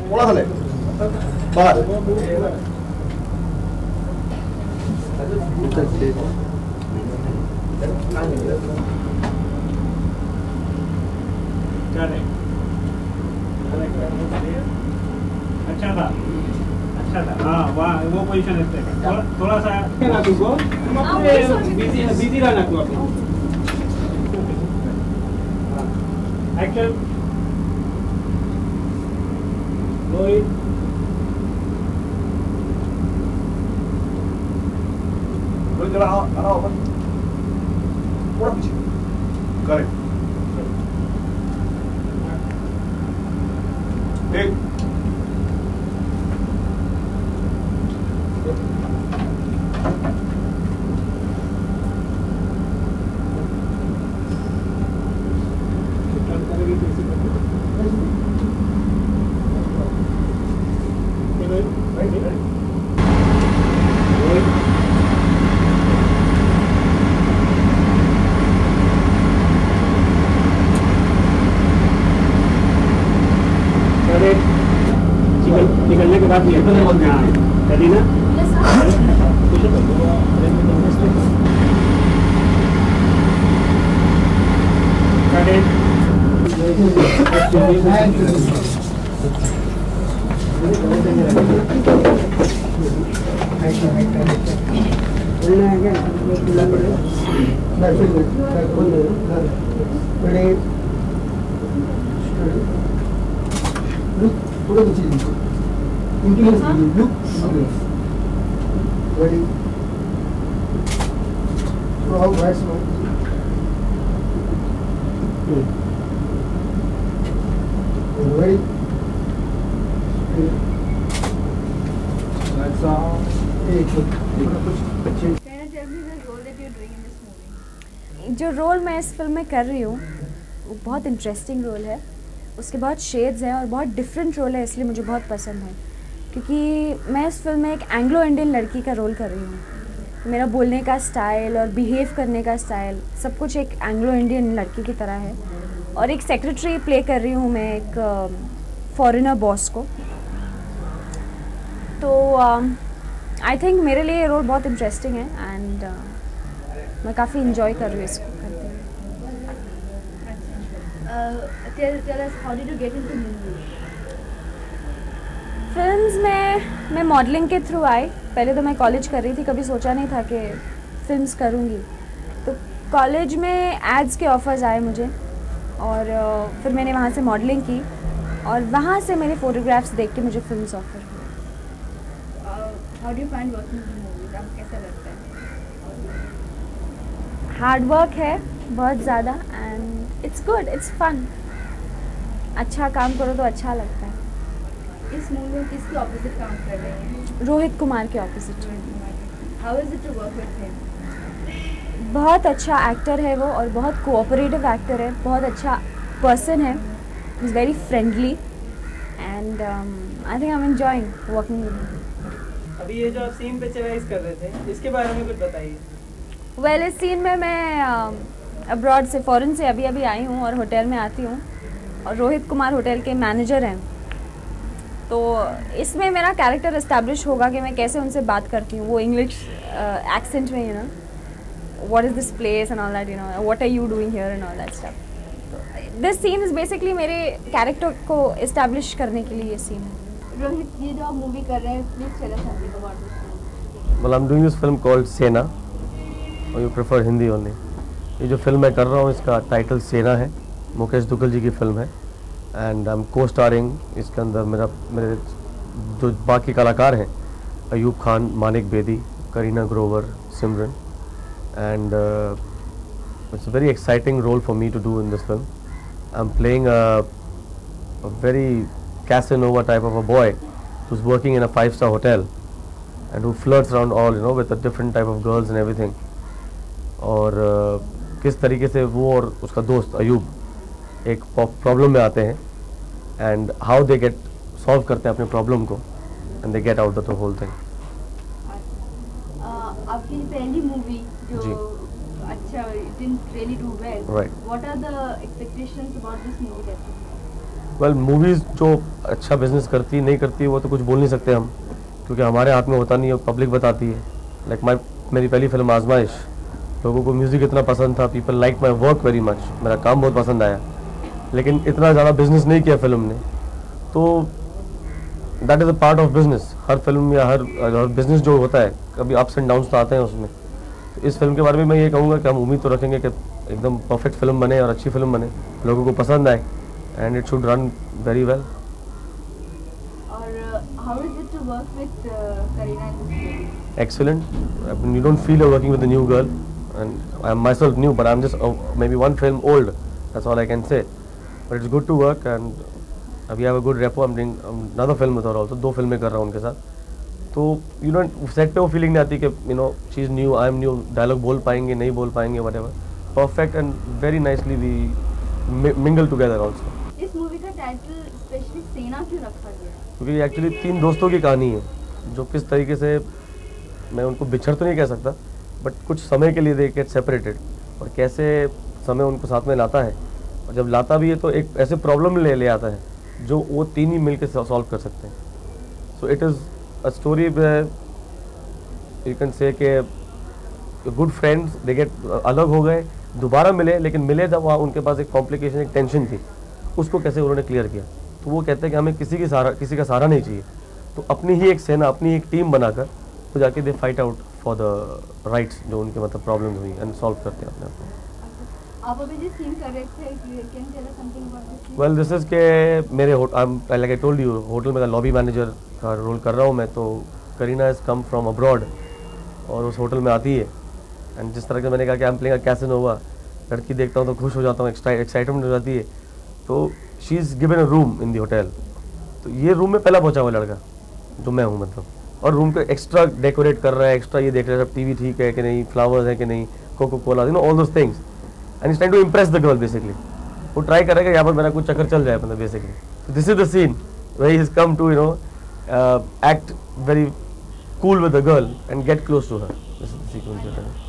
थोड़ा सा ले बाहर अच्छा था हाँ वाह वो पोजीशन है थोड़ा सा ना तुमको बिजी रहना तू अभी एक्शन रोहित जरा आना ऊपर थोड़ा पीछे करेक्ट एक निकलने के बाद करी ना look ready all right now ready that's all जो रोल मैं इस फिल्म में कर रही हूँ वो बहुत इंटरेस्टिंग रोल है, उसके बहुत शेड्स हैं और बहुत डिफरेंट रोल है, इसलिए मुझे बहुत पसंद है क्योंकि मैं इस फिल्म में एक एंग्लो इंडियन लड़की का रोल कर रही हूँ। मेरा बोलने का स्टाइल और बिहेव करने का स्टाइल सब कुछ एक एंग्लो इंडियन लड़की की तरह है और एक सेक्रेटरी प्ले कर रही हूँ मैं एक फॉरेनर बॉस को। तो आई थिंक मेरे लिए ये रोल बहुत इंटरेस्टिंग है एंड मैं काफ़ी इंजॉय कर रही हूँ इसको करते हुए। Tell us, how did you get into movies? Films में मैं मॉडलिंग के थ्रू आई। पहले तो मैं कॉलेज कर रही थी, कभी सोचा नहीं था कि फिल्म्स करूँगी। तो कॉलेज में एड्स के ऑफ़र्स आए मुझे और फिर मैंने वहाँ से मॉडलिंग की और वहाँ से मेरे फ़ोटोग्राफ्स देख के मुझे फिल्म्स ऑफ़र हुए। How do you find working in movies? आपको कैसा लगता है? हार्ड वर्क है बहुत ज़्यादा and it's good, it's fun. अच्छा काम करो तो अच्छा लगता है। इस मूवी में किसके ऑपोजिट काम कर रहे हैं? रोहित कुमार के opposite. How is it to work with him? बहुत अच्छा एक्टर है वो और बहुत कोऑपरेटिव एक्टर है, बहुत अच्छा पर्सन है, is very friendly and I think I am enjoying working with him. अभी ये जो आप सीन पे चेराइज कर रहे थे इसके बारे में कुछ बताइए। वेल इस सीन में मैं अब्रॉड से फ़ॉरेन से अभी आई हूँ और होटल में आती हूँ और रोहित कुमार होटल के मैनेजर हैं। तो इसमें मेरा कैरेक्टर इस्टेब्लिश होगा कि मैं कैसे उनसे बात करती हूँ, वो इंग्लिश एक्सेंट में, you know what is this place and all that, you know what are you doing here and all that stuff. This scene is basically मेरे कैरेक्टर को इस्टेब्लिश करने के लिए ये सीन है। रोहित, ये जो आप मूवी कर रहे हैं, please tell us something about this. Well, I'm doing this film called सेना, और you prefer हिंदी only। ये जो फिल्म मैं कर रहा हूँ इसका टाइटल सेना है, मुकेश दुग्गल जी की फिल्म है and I am co starring इसके अंदर मेरे जो बाकी कलाकार हैं Ayub Khan, Manik Bedi, Kareena Grover, Simran and it's a very exciting role for me to do in this film. I am playing a very Casanova type of a boy who's working in a 5-star hotel and who flirts around all, you know, with a different type of girls and everything। और किस तरीके से वो और उसका दोस्त अयूब एक problem में आते हैं and how they get solve करते हैं अपने प्रॉब्लम को and they get out the whole thing. आपकी पहली मूवी जो अच्छा didn't really do well, right, what are the expectations about this movie that well movies जो अच्छा बिजनेस करती नहीं करती वो तो कुछ बोल नहीं सकते हम, क्योंकि हमारे हाथ में होता नहीं है, पब्लिक बताती है। लाइक मेरी पहली फिल्म आजमाइश, लोगों को म्यूज़िक इतना पसंद था, people like my work very much, मेरा काम बहुत पसंद आया, लेकिन इतना ज़्यादा बिजनेस नहीं किया फिल्म ने। तो that is a part of business. हर फिल्म या हर बिजनेस जो होता है कभी अप्स एंड डाउन्स तो आते हैं उसमें। तो इस फिल्म के बारे में मैं ये कहूँगा कि हम उम्मीद तो रखेंगे कि एकदम परफेक्ट फिल्म बने और अच्छी फिल्म बने, लोगों को पसंद आए, and it should run very well. How is it to work with Kareena in this movie? Excellent. You don't feel you're working with a new girl, and I'm myself new, but I'm just maybe one film old. That's all I can say. But it's good to work, and we have a good rapport. I'm doing another film with her also. 2 फिल्में कर रहा हूँ उनके साथ. तो you know set पे वो feeling नहीं आती कि you know she's new, I'm new. Dialogue बोल पाएंगे नहीं बोल पाएंगे whatever. Perfect and very nicely we mingle together also. इस मूवी का टाइटल स्पेशली सेना क्यों रखा गया? क्योंकि एक्चुअली 3 दोस्तों की कहानी है, जो किस तरीके से, मैं उनको बिछड़ तो नहीं कह सकता, बट कुछ समय के लिए दे गेट सेपरेटेड, और कैसे समय उनको साथ में लाता है, और जब लाता भी है तो एक ऐसे प्रॉब्लम ले आता है जो वो 3 ही मिल के सॉल्व कर सकते हैं। So it is a story you can say कि गुड फ्रेंड्स दे गेट अलग हो गए, दोबारा मिले, लेकिन मिले जब वहाँ उनके पास एक कॉम्प्लिकेशन, एक टेंशन थी, उसको कैसे उन्होंने क्लियर किया। तो वो कहते हैं कि हमें किसी का सहारा नहीं चाहिए, तो अपनी ही एक सेना, अपनी एक टीम बनाकर तो जाके they fight out for the rights जो उनके मतलब प्रॉब्लम्स हुई, एंड सॉल्व करते हैं अपने आप को। आप अभी जो सीन कर रहे थे, can tell us something about this? Well this is के मेरे like I told you, hotel में लॉबी मैनेजर का रोल कर रहा हूँ मैं। तो Kareena is come from abroad और उस होटल में आती है, एंड जिस तरह के मैंने कहा कि आई एम प्लेइंग अ कैसिनोवा, लड़की देखता हूँ तो खुश हो जाता हूँ, एक्साइटमेंट हो जाती है। तो she is given a room in the hotel, तो ये रूम में पहला पहुंचा हुआ लड़का जो मैं हूँ मतलब, और रूम को एक्स्ट्रा डेकोरेट कर रहा है, एक्स्ट्रा ये देख रहा है सब टीवी ठीक है कि नहीं, फ्लावर्स है कि नहीं, Coca Cola, you know all those things, and is trying to impress the girl basically. वो ट्राई करेगा यहाँ पर मेरा कुछ चक्कर चल जाए मतलब बेसिकली। तो this is the scene where he is come to you know act very cool with the girl and get close to her. This is the sequence.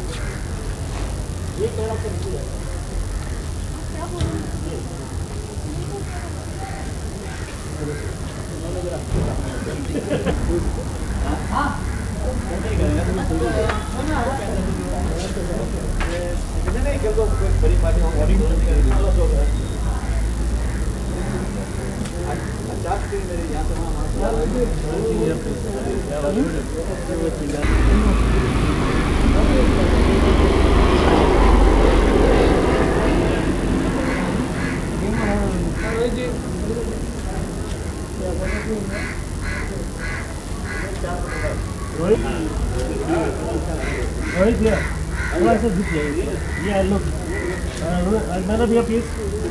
Rohit here. Who has this here? Yeah, look. Nana bhaiya, please.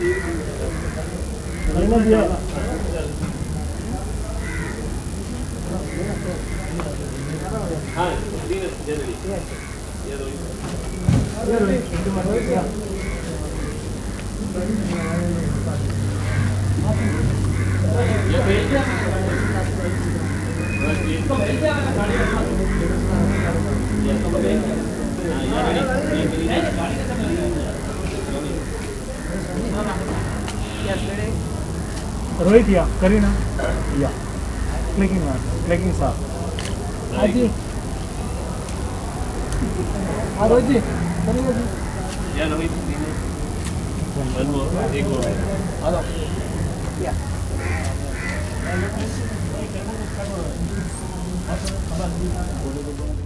Nana bhaiya. Hi. Generally. Yes. Yeah, Rohit. Yeah. Rohit, yeah. Kareena. Yeah. Clicking sir. Haji. Rohit ji. Kareena ji. Yeah, Rohit. One more. Take over. Hello. Yeah.